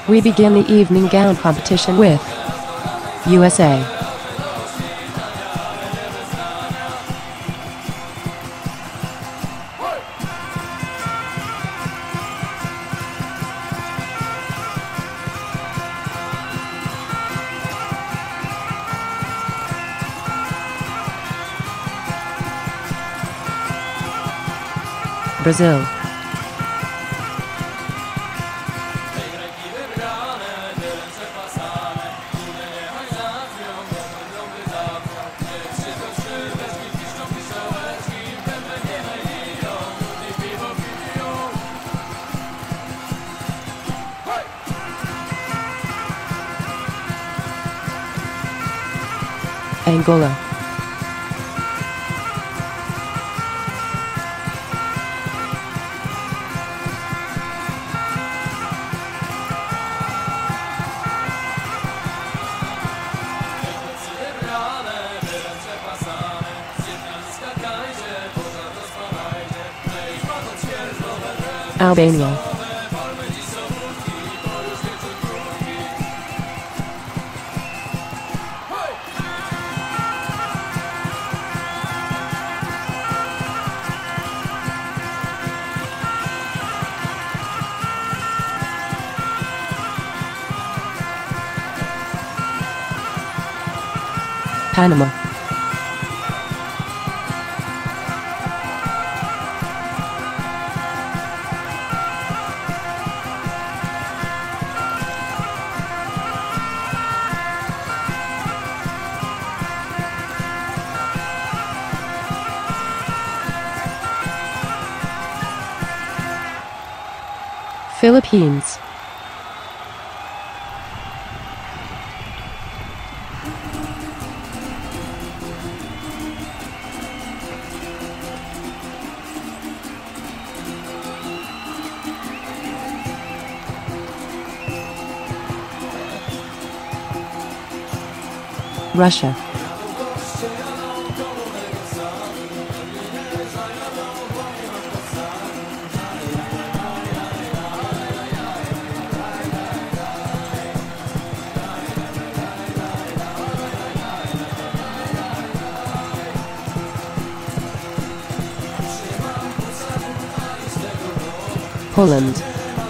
We begin the evening gown competition with USA. Brazil. Angola. Albania. Panama. Philippines. Russia. Poland.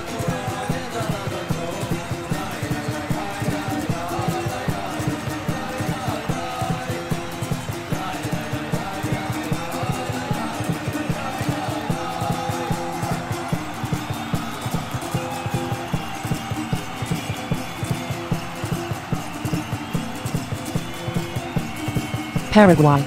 Paraguay.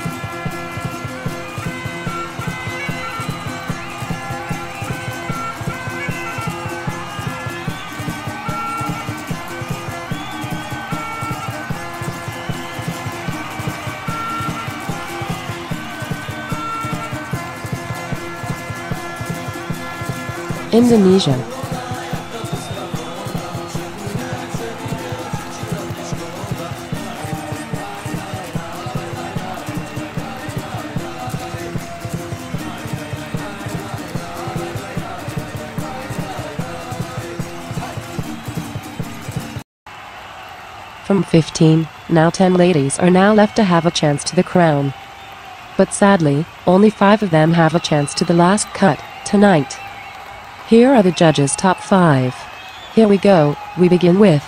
Indonesia. From 15, now 10 ladies are now left to have a chance to the crown. But sadly, only 5 of them have a chance to the last cut, tonight. Here are the judges' top 5. Here we go, we begin with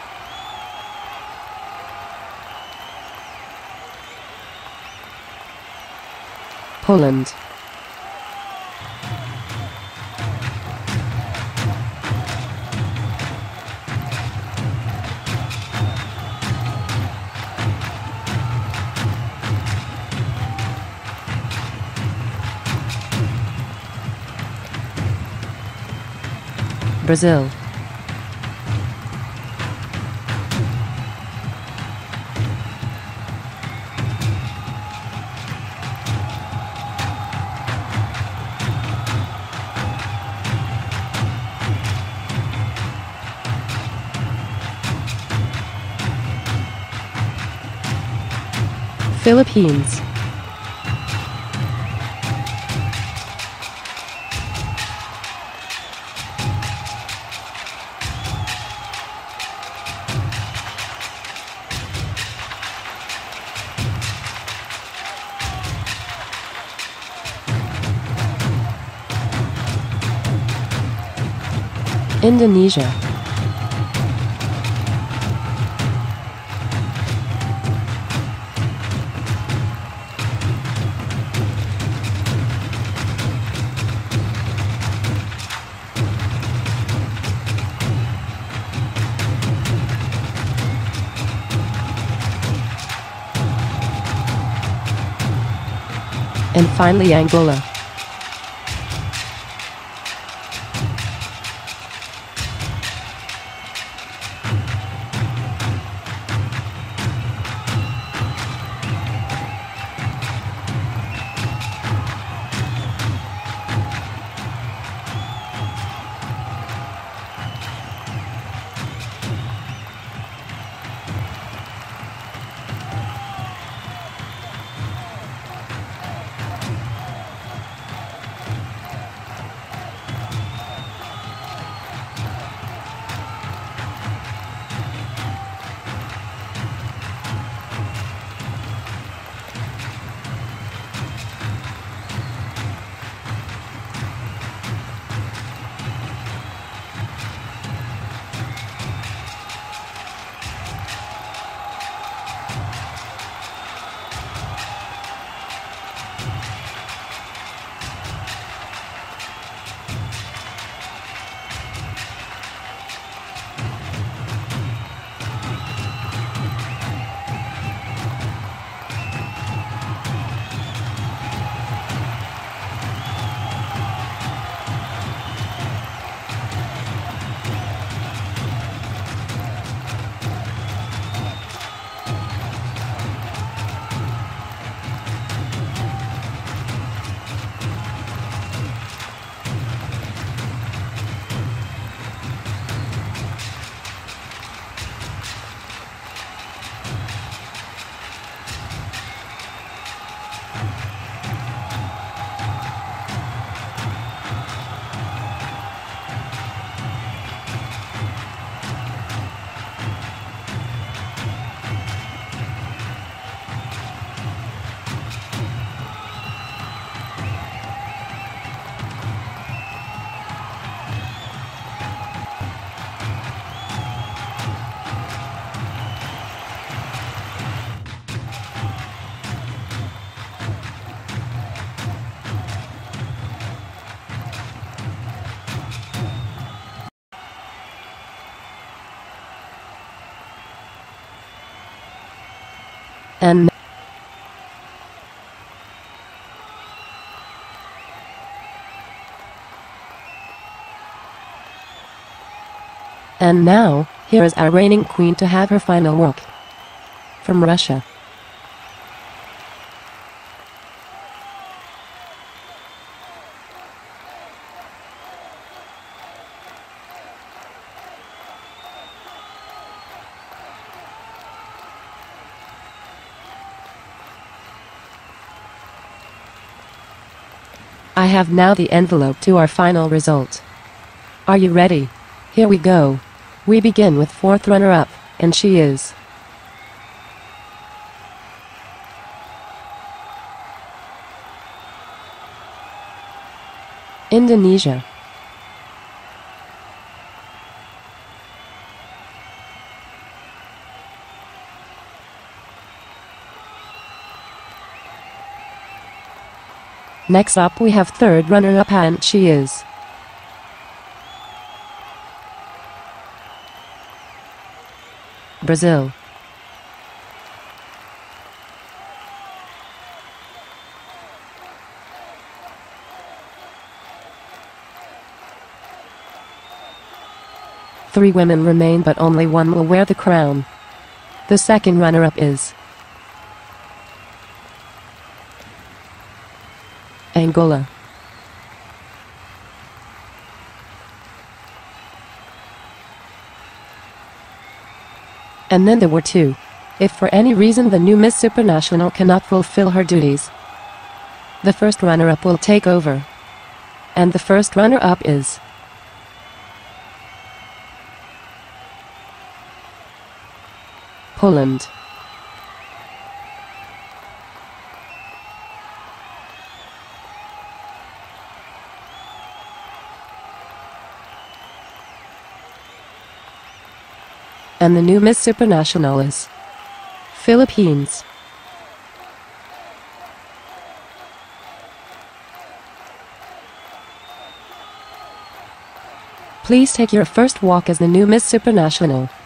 Poland. Brazil. Philippines. Indonesia. And finally Angola. And now, here is our reigning queen to have her final walk. From Russia. I have now the envelope to our final result. Are you ready? Here we go. We begin with fourth runner-up, and she is Indonesia. Next up we have third runner-up, and she is Brazil. Three women remain, but only one will wear the crown. The second runner-up is Angola. And then there were two. If for any reason the new Miss Supranational cannot fulfill her duties, the first runner-up will take over. And the first runner-up is Poland. And the new Miss Supranational is Philippines. Please take your first walk as the new Miss Supranational.